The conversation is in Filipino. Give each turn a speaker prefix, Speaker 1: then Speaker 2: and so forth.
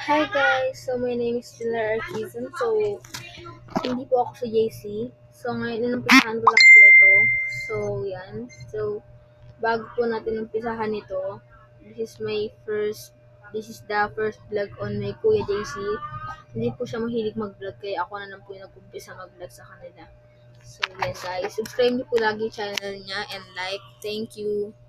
Speaker 1: Hi guys! So my name is Pilar Arquizan. So hindi po ako sa JC. So ngayon inumpisahan ko lang po ito. So yan. So bago po natin umpisahan ito, this is the first vlog on my Kuya JC. Hindi po siya mahilig mag-vlog kaya ako na lang po yung nag-umpisa mag-vlog sa kanila. So yan guys, subscribe niyo po lagi channel niya and like. Thank you.